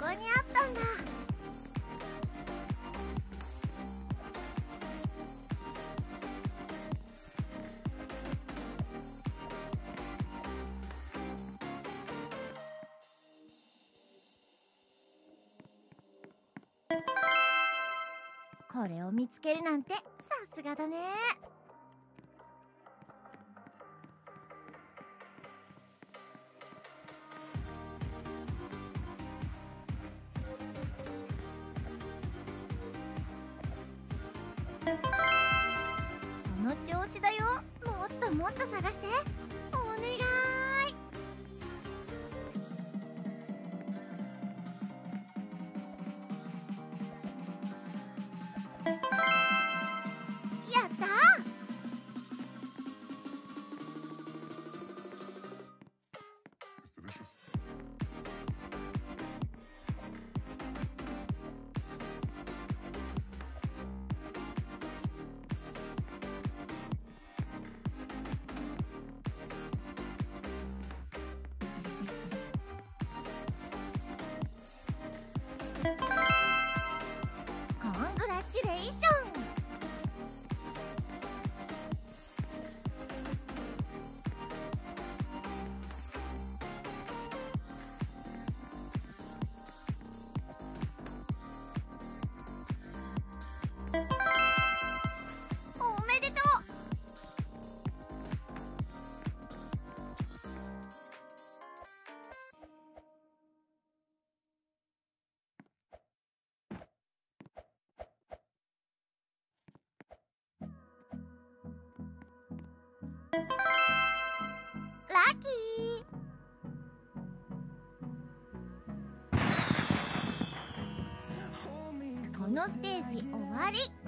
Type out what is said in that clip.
こにあったんだ。これを見つけるなんてさすがだね。その調子だよ。もっともっと探して。お願い。やったー。コングラチュレーション。おめでとう。ラッキー。このステージ終わり。